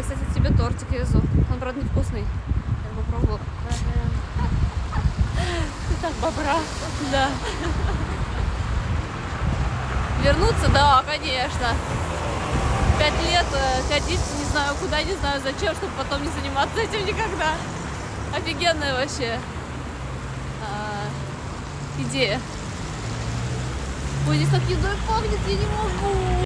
Я, кстати, тебе тортик везу. Он, правда, невкусный. Я попробовала. Ты так бобра. Да. Вернуться? Да, конечно. 5 лет ходить, не знаю куда, не знаю зачем, чтобы потом не заниматься этим никогда. Офигенная вообще идея. Ой, здесь так едой пахнет, я не могу.